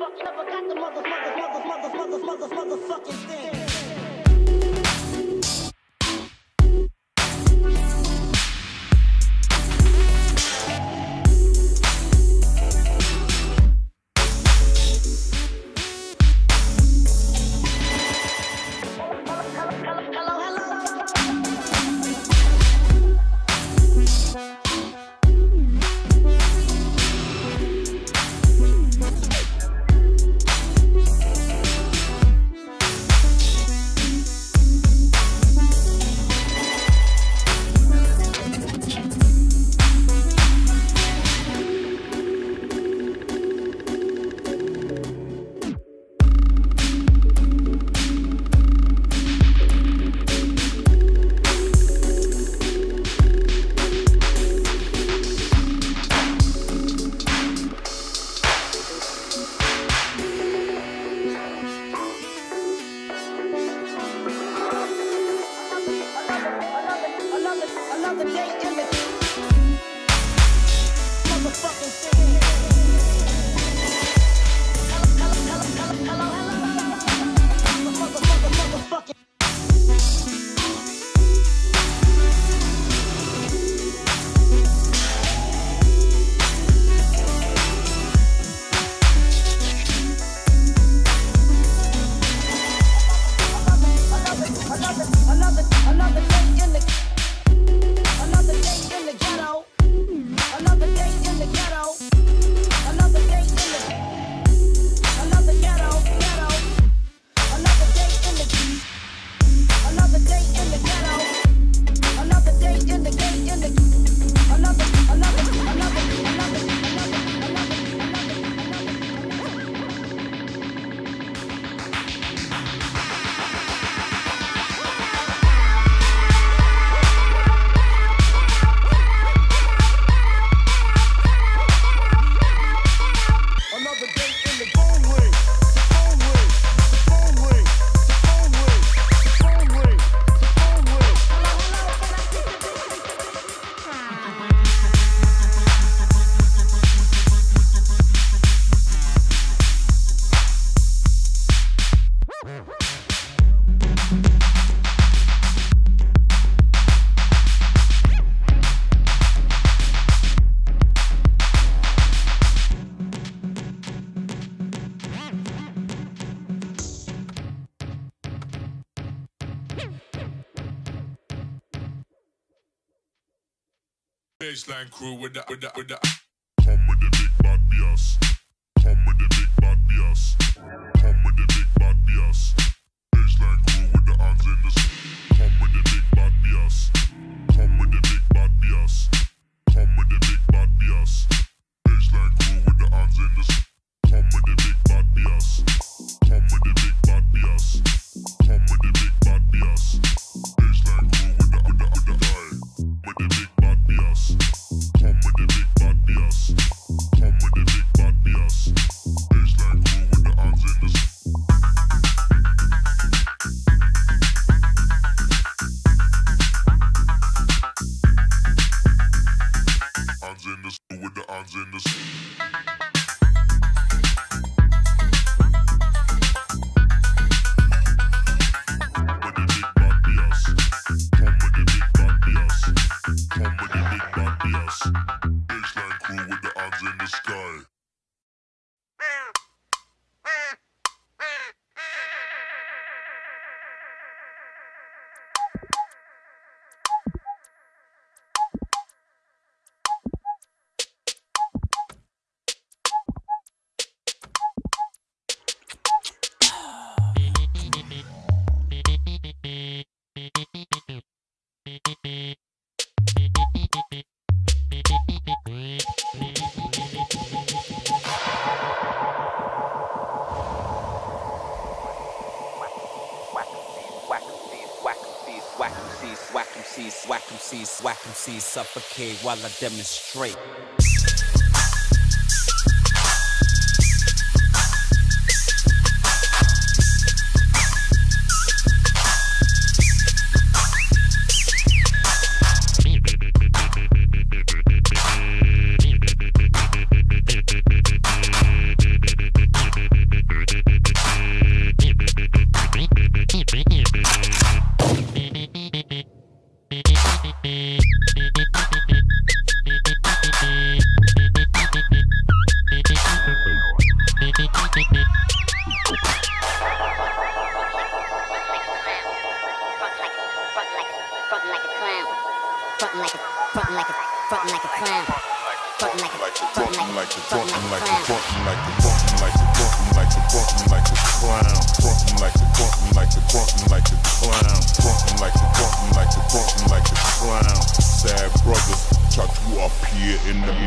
motherfucking thing. Another day in the motherfucking thing. Motherfucking. Another day in the Another day in the ghetto. Another day in the ghetto. Another day in the another ghetto. Another day in the another day in the ghetto. Another day in the another Baseline crew with the Come with the big bad bias. Come with the big bad bias. Come with the big bad bias. Baseline crew with the hands in the come with the big bad bias. Come with the big bad bias. Come with the big bad bias. Baseline crew with the hands in the come with the big bad bias. Come with the big bad bias. Come with the big bad bias. Baseline crew with the guy. With the big bad bias. Come with the big bad bias. Come with the big bad bias. Baseline crew with the hands in the hands in the with the hands in the baseline crew with the hands in the sky. Whack 'em sees, suffocate while I demonstrate. frontin' like a clown. Frontin' like a clown. Frontin' like a clown. Frontin' like a clown. Sad brothers, chuck you up here in the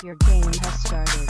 Your game has started.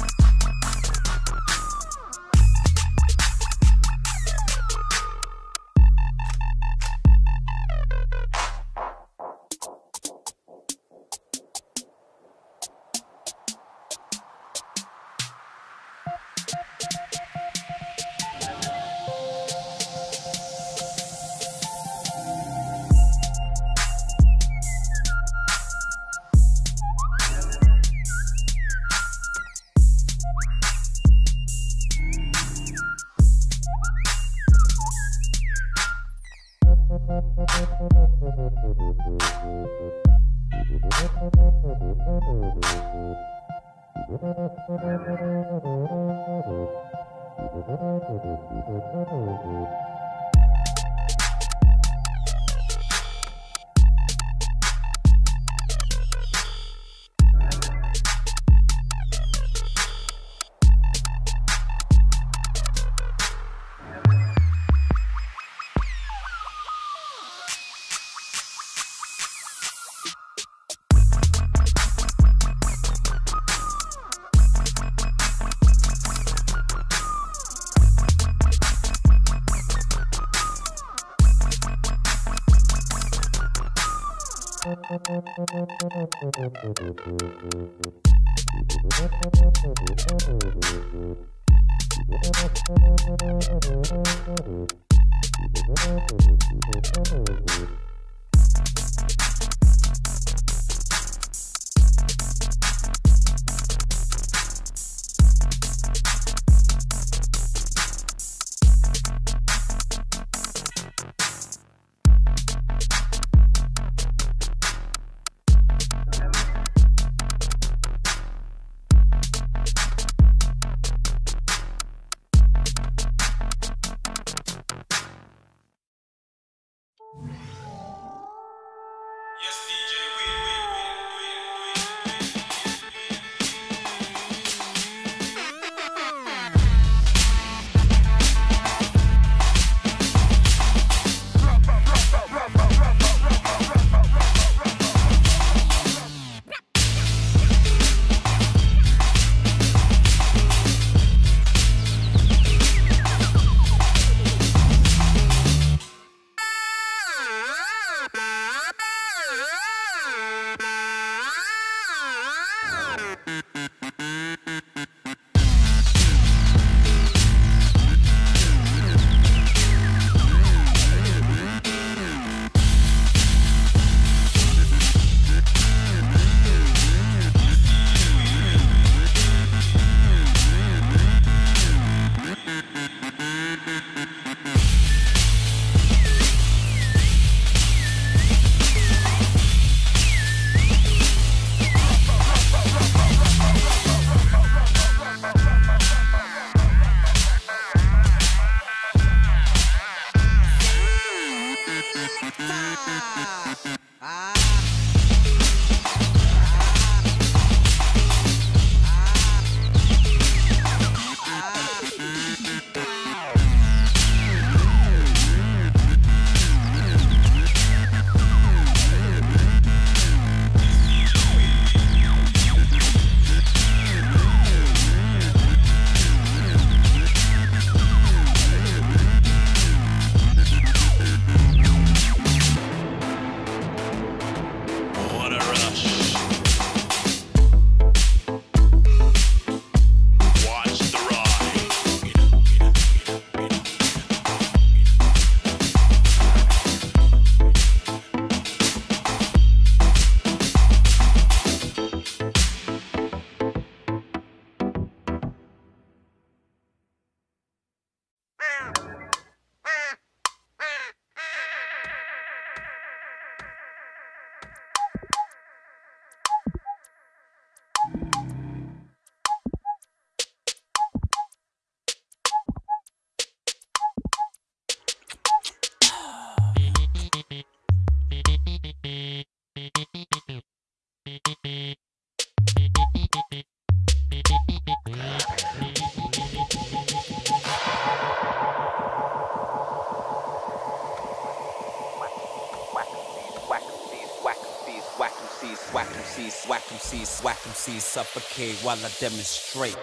MCs suffocate while I demonstrate.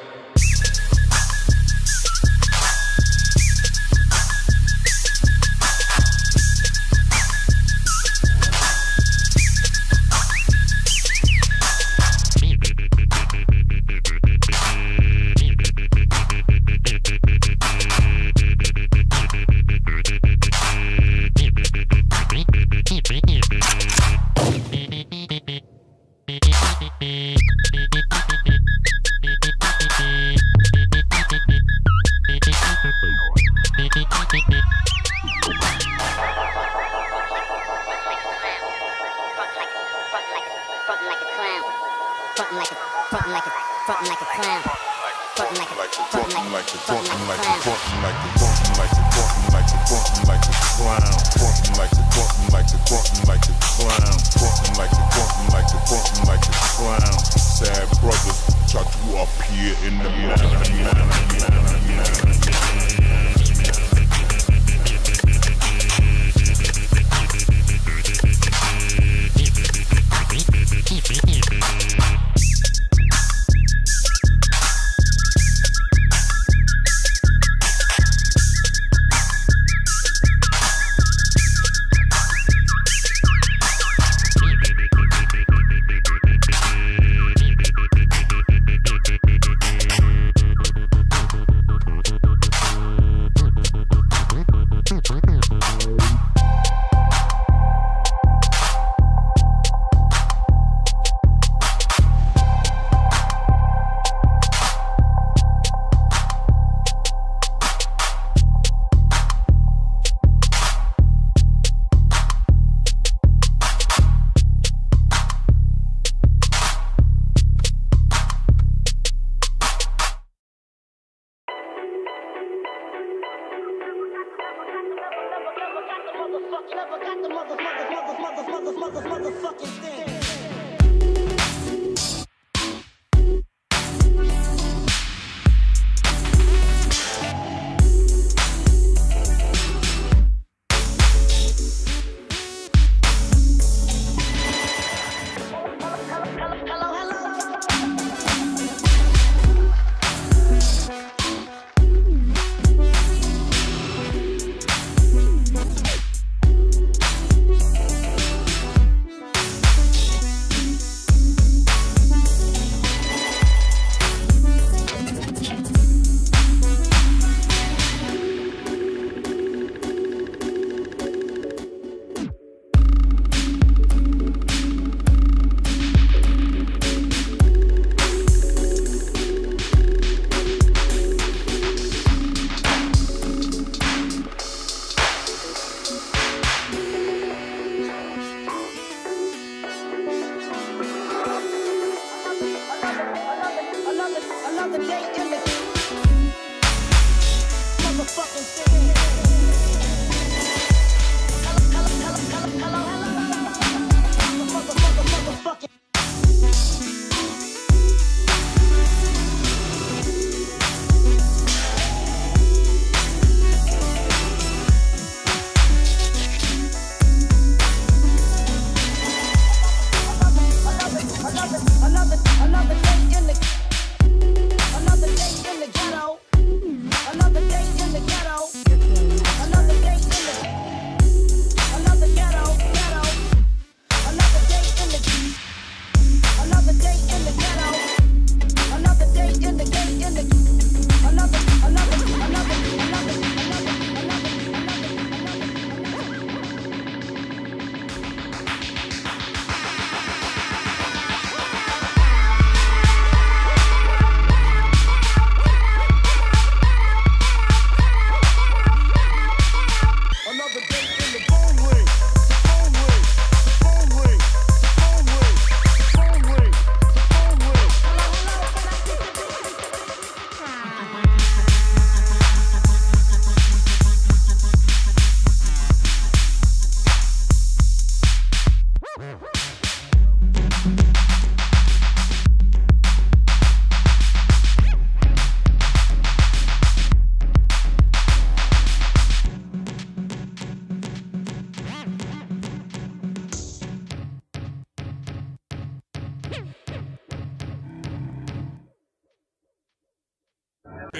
Sad brothers try to appear in the motherfucking thing.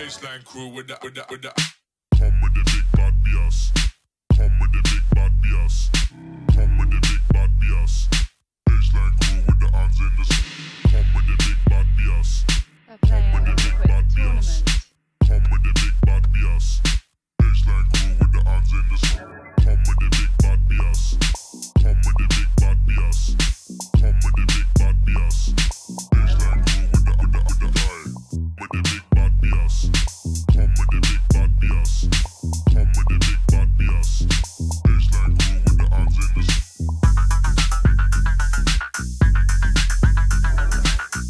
baseline crew with the. Come with the big bad bias. Come with the big bad bias. Come with the big bad bias. Baseline crew with the hands in the come with the big bad bias. Come with the big bad bias. Come with the big bad bias. Baseline crew with the hands in the come with the big bad bias. Come with the big bad bias. Come with the big bad bias. Baseline crew with the guy. With the big bad bias. Come with the big bad bias. Come with the big bad bias. Baseline crew with the hands in the